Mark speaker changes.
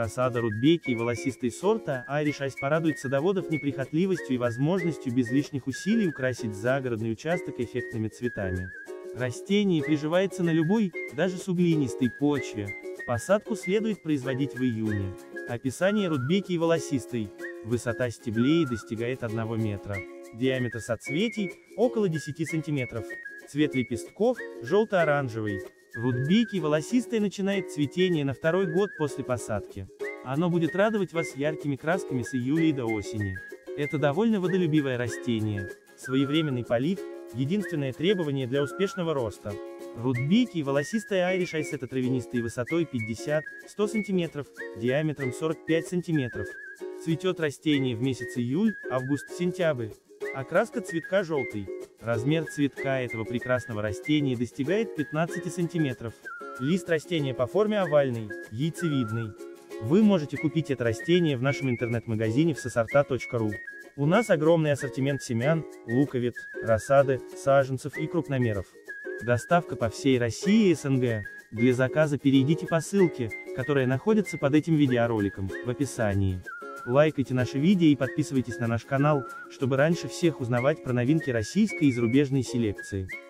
Speaker 1: Рассада рудбеки и волосистый сорта Irish Ice порадует садоводов неприхотливостью и возможностью без лишних усилий украсить загородный участок эффектными цветами. Растение приживается на любой, даже суглинистой почве. Посадку следует производить в июне. Описание рудбеки и волосистой. Высота стеблей достигает 1 метра. Диаметр соцветий – около 10 сантиметров. Цвет лепестков – желто-оранжевый. Рудбеки волосистая начинает цветение на 2-й год после посадки. Оно будет радовать вас яркими красками с июля и до осени. Это довольно водолюбивое растение. Своевременный полив – единственное требование для успешного роста. Рудбеки и волосистая Irish Ice – это травянистые высотой 50-100 см, диаметром 45 см. Цветет растение в месяц июль, август-сентябрь. Окраска цветка желтый. Размер цветка этого прекрасного растения достигает 15 см. Лист растения по форме овальный, яйцевидный. Вы можете купить это растение в нашем интернет-магазине всесорта.ру. У нас огромный ассортимент семян, луковиц, рассады, саженцев и крупномеров. Доставка по всей России и СНГ. Для заказа перейдите по ссылке, которая находится под этим видеороликом, в описании. Лайкайте наши видео и подписывайтесь на наш канал, чтобы раньше всех узнавать про новинки российской и зарубежной селекции.